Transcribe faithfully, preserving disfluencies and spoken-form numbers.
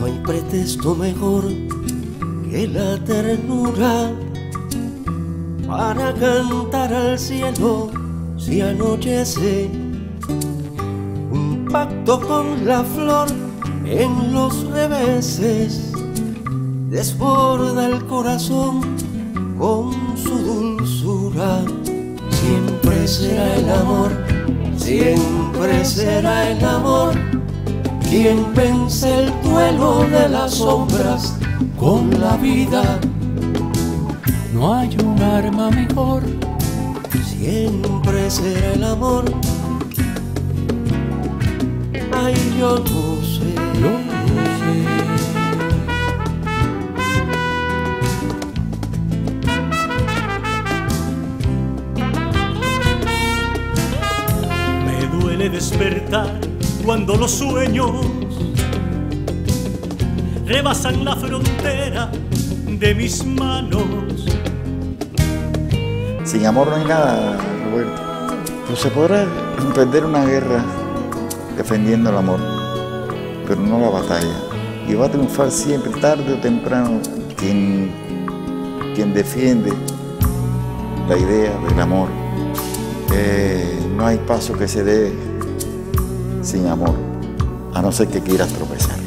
No hay pretexto mejor que la ternura para cantar al cielo si anochece. Un pacto con la flor en los reveses desborda el corazón con su dulzura. Siempre será el amor, siempre será el amor quien vence el duelo de las sombras con la vida. No hay un arma mejor, siempre será el amor. Ay, yo no sé, lo sé. Me duele despertar cuando los sueños rebasan la frontera de mis manos. Sin amor no hay nada, Roberto. No se podrá perder una guerra defendiendo el amor, pero no la batalla. Y va a triunfar siempre, tarde o temprano, quien, quien defiende la idea del amor. Eh, no hay paso que se dé sin amor, a no ser que quieras tropezar.